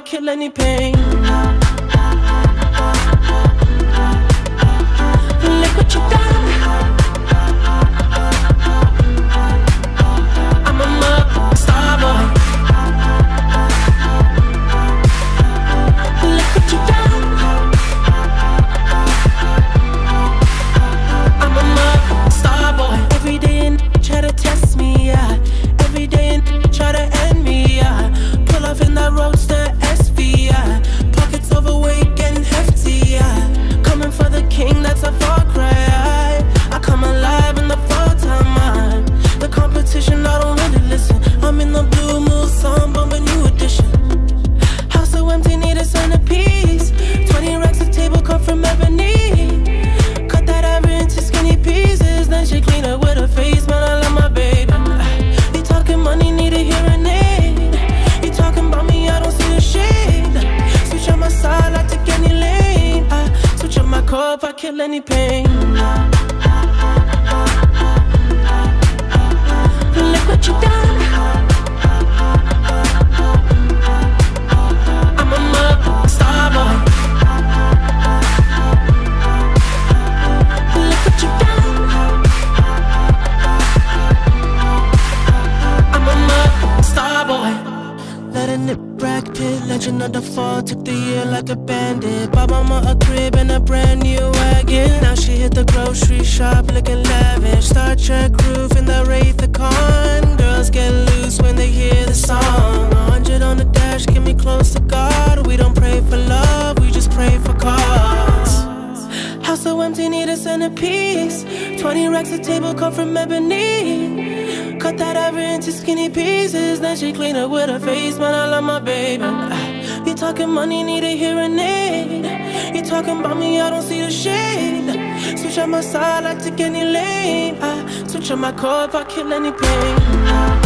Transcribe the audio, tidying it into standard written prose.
kill any pain. Look what you done. I'm a mother star boy. Look what you done. I'm a mother star boy. Every day and try to test me, yeah. Every day and try to end me, yeah. Pull off in that roadster SV, yeah. Pockets overweight, getting hefty, yeah. Coming for the king, that's a far cry. I come alive in the fall time, the competition, I don't really listen. I'm in the blue moon, song, bumping new edition. House so empty, need a centerpiece. 20 racks of table come from ebony. Cut that ever into skinny pieces. Then she clean up with her face, man, I love my baby. You talking money, need a hearing aid. You talking about me, I don't see the shade. Switch on my side, I take any lane. I switch on my cup, I kill any pain. Look what you done. I'm a mother star boy. Look what you done. I'm a mother star boy. Letting it Brad Pitt, legend of the fall. Took the year like a bandit. Bought mama a crib and a brand new wagon. Now she hit the grocery shop looking lavish. Star Trek roof in the Wraith the Con. Girls get loose when they hear the song. 100 on the dash, get me close to God. We don't pray for love, we just pray for cause. House so empty, need a centerpiece. 20 racks of table come from ebony. Cut that ever into skinny pieces. Then she clean up with her face, man, I love my baby. You talking money, need a hearing aid. You talking about me, I don't see the shade. Switch on my side, I take any lane. I switch on my cup, I kill any pain.